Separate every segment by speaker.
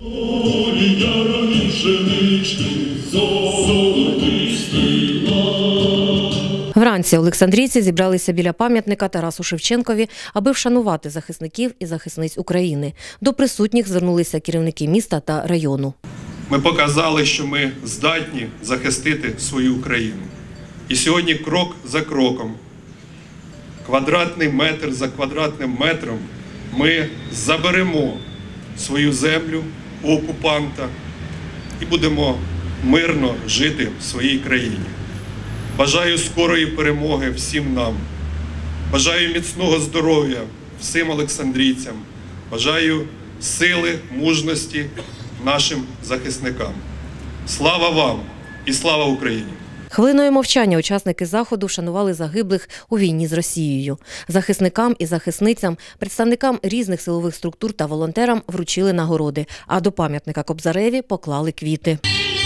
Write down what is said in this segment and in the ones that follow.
Speaker 1: Вранці олександрійці зібралися біля пам'ятника Тарасу Шевченкові, аби вшанувати захисників і захисниць України. До присутніх звернулися керівники міста та району.
Speaker 2: Ми показали, що ми здатні захистити свою Україну. І сьогодні крок за кроком, квадратний метр за квадратним метром ми заберемо свою землю у окупанта і будемо мирно жити в своїй країні. Бажаю скорої перемоги всім нам. Бажаю міцного здоров'я всім олександрійцям. Бажаю сили, мужності нашим захисникам. Слава вам і слава Україні!
Speaker 1: Хвилиною мовчання учасники заходу вшанували загиблих у війні з Росією. Захисникам і захисницям, представникам різних силових структур та волонтерам вручили нагороди, а до пам'ятника Кобзареві поклали квіти.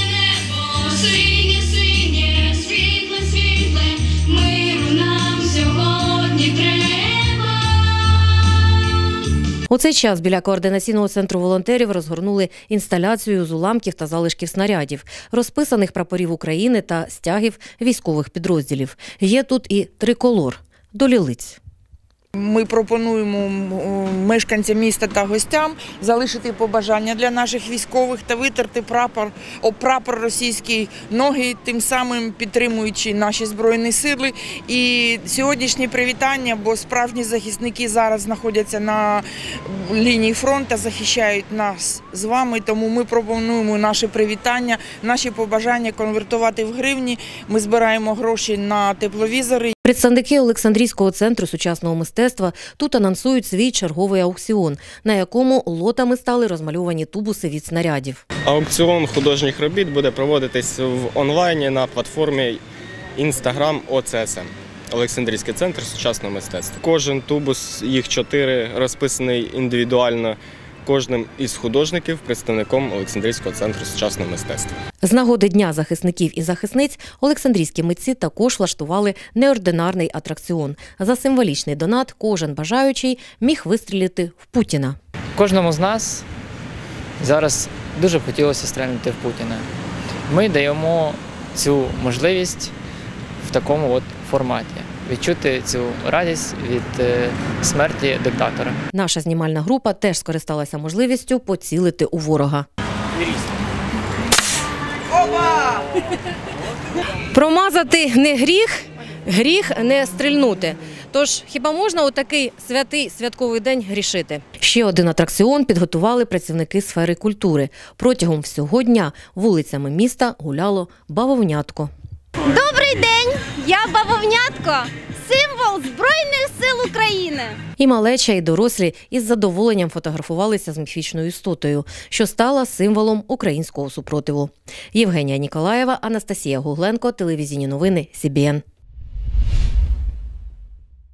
Speaker 1: У цей час біля координаційного центру волонтерів розгорнули інсталяцію з уламків та залишків снарядів, розписаних прапорів України та стягів військових підрозділів. Є тут і триколор – до лілиць.
Speaker 3: Ми пропонуємо мешканцям міста та гостям залишити побажання для наших військових та витерти прапор російський ноги, тим самим підтримуючи наші Збройні Сили. І сьогоднішнє привітання, бо справжні захисники зараз знаходяться на лінії фронту, захищають нас з вами, тому ми пропонуємо наше привітання, наші побажання конвертувати в гривні. Ми збираємо гроші на тепловізори.
Speaker 1: Представники Олександрійського центру сучасного мистецтва тут анонсують свій черговий аукціон, на якому лотами стали розмальовані тубуси від снарядів.
Speaker 4: Аукціон художніх робіт буде проводитись в онлайні на платформі Instagram ОЦСМ – Олександрійський центр сучасного мистецтва. Кожен тубус, їх 4, розписаний індивідуально кожним із художників, представником Олександрійського центру сучасного мистецтва.
Speaker 1: З нагоди Дня захисників і захисниць олександрійські митці також влаштували неординарний атракціон. За символічний донат кожен бажаючий міг вистрілити в Путіна.
Speaker 5: Кожному з нас зараз дуже б хотілося стрельнути в Путіна. Ми даємо цю можливість в такому форматі. Відчути цю радість від смерті диктатора.
Speaker 1: Наша знімальна група теж скористалася можливістю поцілити у ворога.
Speaker 3: Опа!
Speaker 1: Промазати не гріх, гріх не стрільнути. Тож хіба можна у такий святий святковий день грішити? Ще один атракціон підготували працівники сфери культури. Протягом всього дня вулицями міста гуляло бавовнятко.
Speaker 6: Добрий день! Я бавовнятко, символ Збройних сил України.
Speaker 1: І малеча, і дорослі із задоволенням фотографувалися з міфічною істотою, що стала символом українського супротиву. Євгенія Ніколаєва, Анастасія Гугленко, телевізійні новини СІБІН.